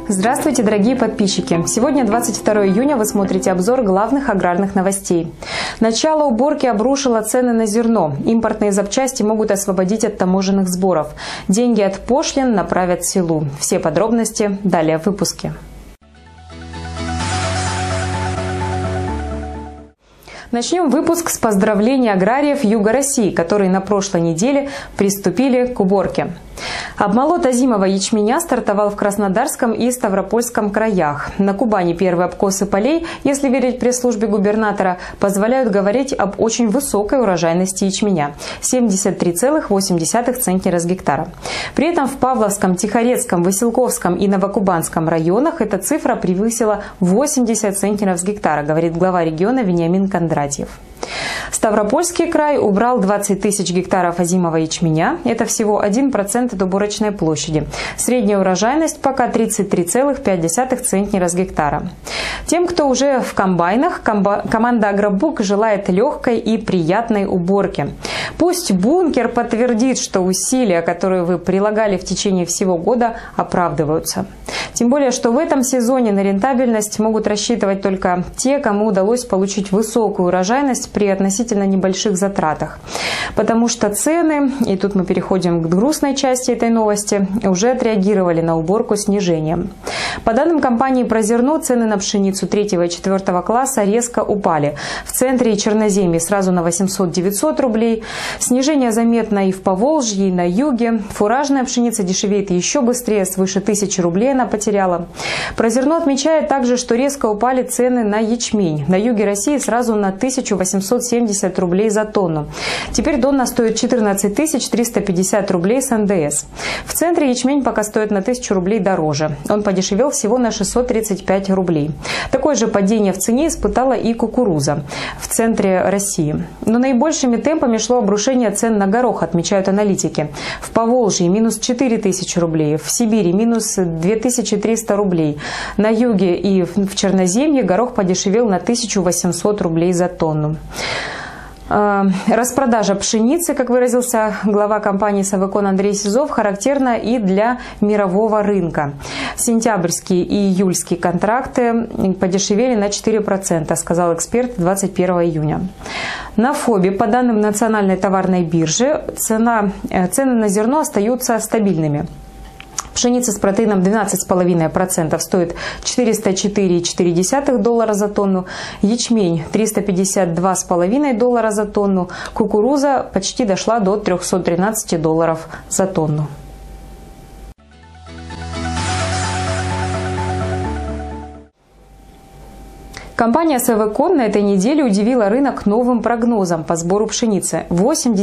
Здравствуйте, дорогие подписчики! Сегодня 22 июня, вы смотрите обзор главных аграрных новостей. Начало уборки обрушило цены на зерно. Импортные запчасти могут освободить от таможенных сборов. Деньги от пошлин направят в селу. Все подробности далее в выпуске. Начнем выпуск с поздравления аграриев Юга России, которые на прошлой неделе приступили к уборке. Обмолот озимого ячменя стартовал в Краснодарском и Ставропольском краях. На Кубани первые обкосы полей, если верить пресс-службе губернатора, позволяют говорить об очень высокой урожайности ячменя – 73,8 центнера с гектара. При этом в Павловском, Тихорецком, Василковском и Новокубанском районах эта цифра превысила 80 центнеров с гектара, говорит глава региона Вениамин Кондратьев. Ставропольский край убрал 20 тысяч гектаров озимого ячменя. Это всего 1% от уборочной площади. Средняя урожайность пока 33,5 центнера с гектара. Тем, кто уже в комбайнах, команда «Агробук» желает легкой и приятной уборки. Пусть бункер подтвердит, что усилия, которые вы прилагали в течение всего года, оправдываются. Тем более, что в этом сезоне на рентабельность могут рассчитывать только те, кому удалось получить высокую урожайность при относительно небольших затратах. Потому что цены, и тут мы переходим к грустной части этой новости, уже отреагировали на уборку снижением. По данным компании «Прозерно», цены на пшеницу 3 и 4 класса резко упали. В центре и Черноземье сразу на 800-900 рублей. Снижение заметно и в Поволжье, и на юге. Фуражная пшеница дешевеет еще быстрее, свыше 1000 рублей она потеряла. «Прозерно» отмечает также, что резко упали цены на ячмень. На юге России сразу на 1870 рублей за тонну. Теперь тонна стоит 14 350 рублей с НДС. В центре ячмень пока стоит на 1000 рублей дороже. Он подешевел всего на 635 рублей. Такое же падение в цене испытала и кукуруза в центре России. Но наибольшими темпами шло обрушение цен на горох, отмечают аналитики. В Поволжье минус 4000 рублей, в Сибири минус 2300 рублей. На юге и в Черноземье горох подешевел на 1800 рублей за тонну. Распродажа пшеницы, как выразился глава компании «Совекон» Андрей Сизов, характерна и для мирового рынка. Сентябрьские и июльские контракты подешевели на 4%, сказал эксперт 21 июня. На ФОБе, по данным Национальной товарной биржи, цены на зерно остаются стабильными. Пшеница с протеином 12,5% стоит $404,4 за тонну, ячмень $352,5 за тонну, кукуруза почти дошла до $313 за тонну. Компания «Совекон» на этой неделе удивила рынок новым прогнозом по сбору пшеницы –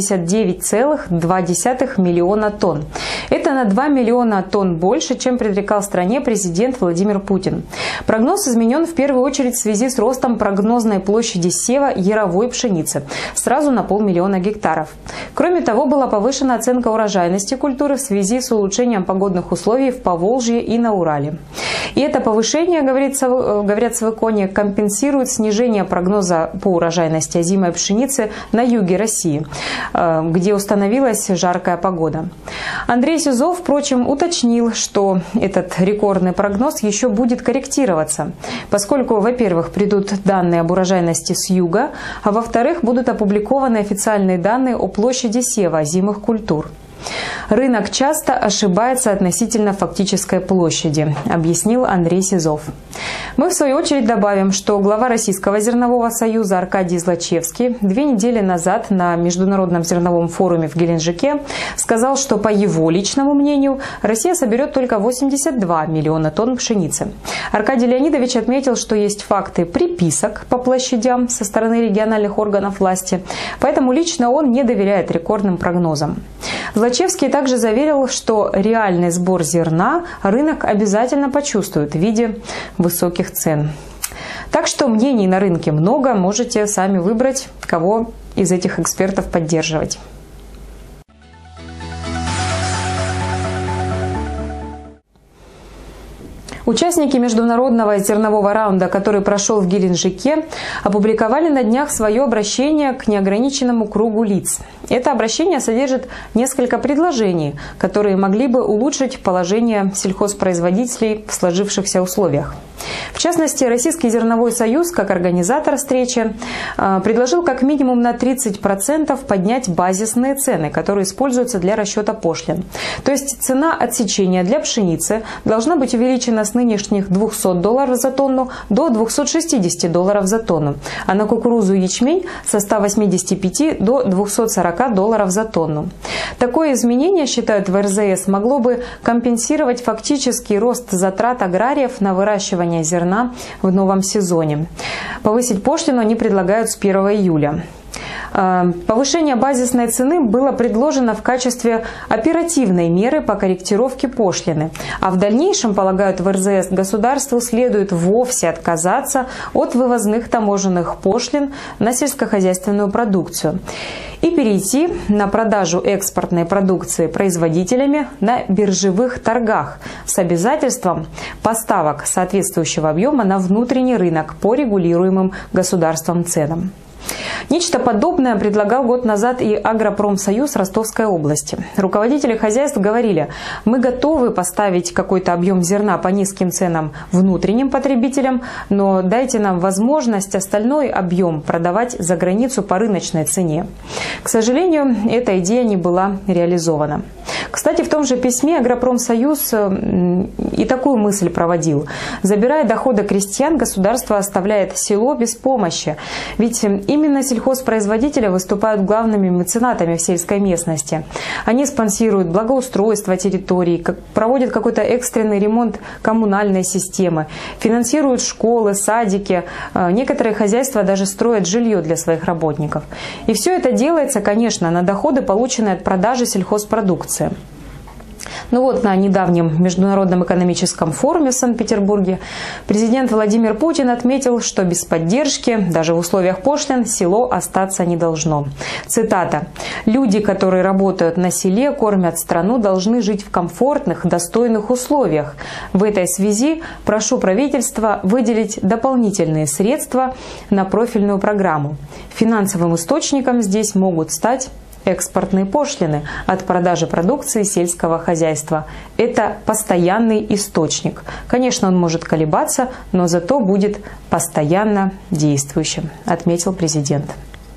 89,2 миллиона тонн. Это на 2 миллиона тонн больше, чем предрекал стране президент Владимир Путин. Прогноз изменен в первую очередь в связи с ростом прогнозной площади сева яровой пшеницы – сразу на 500 000 гектаров. Кроме того, была повышена оценка урожайности культуры в связи с улучшением погодных условий в Поволжье и на Урале. И это повышение, говорят в Совеконе, компенсирует снижение прогноза по урожайности озимой пшеницы на юге России, где установилась жаркая погода. Андрей Сизов, впрочем, уточнил, что этот рекордный прогноз еще будет корректироваться, поскольку, во-первых, придут данные об урожайности с юга, а во-вторых, будут опубликованы официальные данные о площади сева озимых культур. Рынок часто ошибается относительно фактической площади, объяснил Андрей Сизов. Мы, в свою очередь, добавим, что глава Российского зернового союза Аркадий Злачевский 2 недели назад на Международном зерновом форуме в Геленджике сказал, что, по его личному мнению, Россия соберет только 82 миллиона тонн пшеницы. Аркадий Леонидович отметил, что есть факты приписок по площадям со стороны региональных органов власти, поэтому лично он не доверяет рекордным прогнозам. Злачевский также заверил, что реальный сбор зерна рынок обязательно почувствует в виде высоких цен. Так что мнений на рынке много, можете сами выбрать, кого из этих экспертов поддерживать. Участники международного зернового раунда, который прошел в Геленджике, опубликовали на днях свое обращение к неограниченному кругу лиц. Это обращение содержит несколько предложений, которые могли бы улучшить положение сельхозпроизводителей в сложившихся условиях. В частности, Российский зерновой союз, как организатор встречи, предложил как минимум на 30% поднять базисные цены, которые используются для расчета пошлин. То есть цена отсечения для пшеницы должна быть увеличена с нынешних $200 за тонну до $260 за тонну, а на кукурузу и ячмень со 185 до $240 за тонну. Такое изменение, считают в РЗС, могло бы компенсировать фактический рост затрат аграриев на выращивание зерна в новом сезоне. Повысить пошлину они предлагают с 1 июля. Повышение базисной цены было предложено в качестве оперативной меры по корректировке пошлины. А в дальнейшем, полагают в РЗС, государству следует вовсе отказаться от вывозных таможенных пошлин на сельскохозяйственную продукцию и перейти на продажу экспортной продукции производителями на биржевых торгах с обязательством поставок соответствующего объема на внутренний рынок по регулируемым государством ценам. Нечто подобное предлагал год назад и Агропромсоюз Ростовской области. Руководители хозяйств говорили: мы готовы поставить какой-то объем зерна по низким ценам внутренним потребителям, но дайте нам возможность остальной объем продавать за границу по рыночной цене. К сожалению, эта идея не была реализована. Кстати, в том же письме Агропромсоюз и такую мысль проводил. Забирая доходы крестьян, государство оставляет село без помощи. Ведь именно сельхозпроизводители выступают главными меценатами в сельской местности. Они спонсируют благоустройство территорий, проводят какой-то экстренный ремонт коммунальной системы, финансируют школы, садики. Некоторые хозяйства даже строят жилье для своих работников. И все это делается, конечно, на доходы, полученные от продажи сельхозпродукции. Ну вот, на недавнем Международном экономическом форуме в Санкт-Петербурге президент Владимир Путин отметил, что без поддержки, даже в условиях пошлин, село остаться не должно. Цитата: «Люди, которые работают на селе, кормят страну, должны жить в комфортных, достойных условиях. В этой связи прошу правительства выделить дополнительные средства на профильную программу. Финансовым источником здесь могут стать экспортные пошлины от продажи продукции сельского хозяйства. Это постоянный источник. Конечно, он может колебаться, но зато будет постоянно действующим», отметил президент.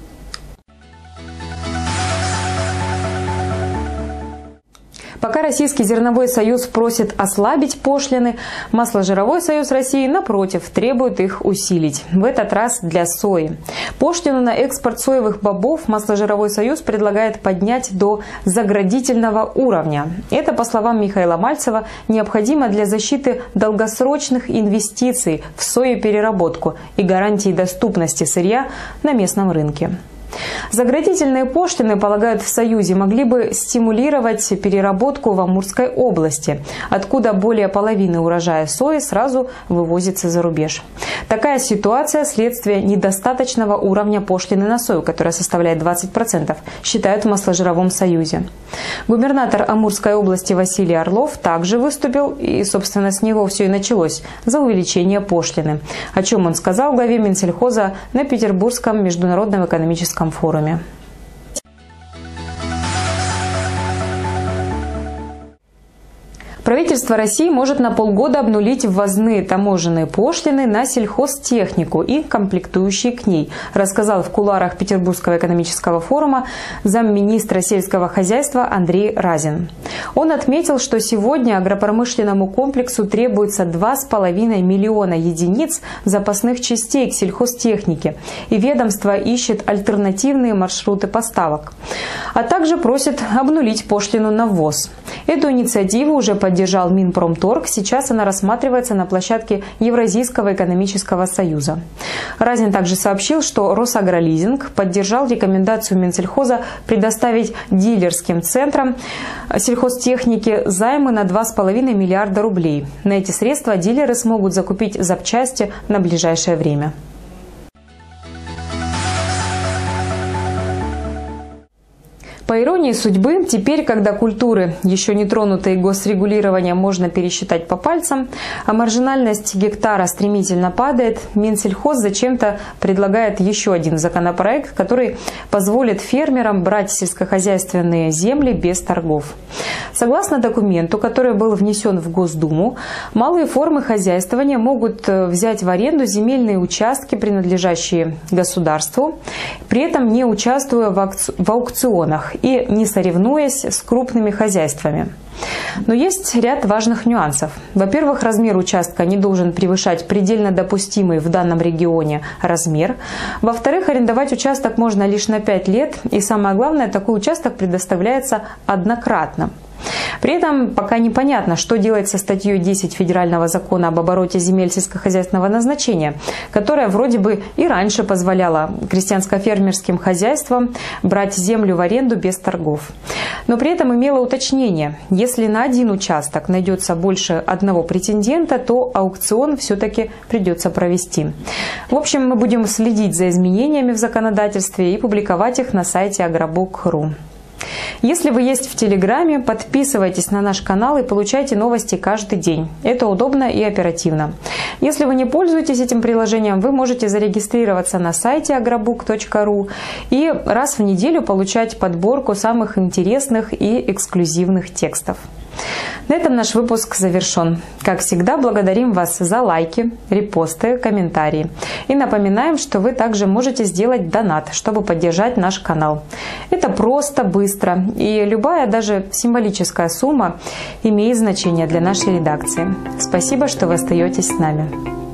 Пока Российский зерновой союз просит ослабить пошлины, Масложировой союз России, напротив, требует их усилить. В этот раз для сои. Пошлину на экспорт соевых бобов Масложировой союз предлагает поднять до заградительного уровня. Это, по словам Михаила Мальцева, необходимо для защиты долгосрочных инвестиций в соепереработку и гарантии доступности сырья на местном рынке. Заградительные пошлины, полагают в Союзе, могли бы стимулировать переработку в Амурской области, откуда более половины урожая сои сразу вывозится за рубеж. Такая ситуация – следствие недостаточного уровня пошлины на сою, которая составляет 20%, считают в Масложировом союзе. Губернатор Амурской области Василий Орлов также выступил, и, собственно, с него все и началось, за увеличение пошлины, о чем он сказал главе Минсельхоза на Петербургском международном экономическом форуме. Правительство России может на полгода обнулить ввозные таможенные пошлины на сельхозтехнику и комплектующие к ней, рассказал в кулуарах Петербургского экономического форума замминистра сельского хозяйства Андрей Разин. Он отметил, что сегодня агропромышленному комплексу требуется 2,5 миллиона единиц запасных частей к сельхозтехнике, и ведомство ищет альтернативные маршруты поставок, а также просит обнулить пошлину на ввоз. Эту инициативу уже поддержал Минпромторг, сейчас она рассматривается на площадке Евразийского экономического союза. Разин также сообщил, что Росагролизинг поддержал рекомендацию Минсельхоза предоставить дилерским центрам сельхозтехники займы на 2,5 миллиарда рублей. На эти средства дилеры смогут закупить запчасти на ближайшее время. По иронии судьбы, теперь, когда культуры, еще не тронутые госрегулированием, можно пересчитать по пальцам, а маржинальность гектара стремительно падает, Минсельхоз зачем-то предлагает еще один законопроект, который позволит фермерам брать сельскохозяйственные земли без торгов. Согласно документу, который был внесен в Госдуму, малые формы хозяйствования могут взять в аренду земельные участки, принадлежащие государству, при этом не участвуя в аукционах и не соревнуясь с крупными хозяйствами. Но есть ряд важных нюансов. Во-первых, размер участка не должен превышать предельно допустимый в данном регионе размер. Во-вторых, арендовать участок можно лишь на 5 лет. И самое главное, такой участок предоставляется однократно. При этом пока непонятно, что делать со статьей 10 Федерального закона об обороте земель сельскохозяйственного назначения, которая вроде бы и раньше позволяла крестьянско-фермерским хозяйствам брать землю в аренду без торгов. Но при этом имела уточнение: если на один участок найдется больше одного претендента, то аукцион все-таки придется провести. В общем, мы будем следить за изменениями в законодательстве и публиковать их на сайте agrobook.ru. Если вы есть в Телеграме, подписывайтесь на наш канал и получайте новости каждый день. Это удобно и оперативно. Если вы не пользуетесь этим приложением, вы можете зарегистрироваться на сайте agrobook.ru и раз в неделю получать подборку самых интересных и эксклюзивных текстов. На этом наш выпуск завершен. Как всегда, благодарим вас за лайки, репосты, комментарии. И напоминаем, что вы также можете сделать донат, чтобы поддержать наш канал. Это просто, быстро, и любая, даже символическая сумма имеет значение для нашей редакции. Спасибо, что вы остаетесь с нами.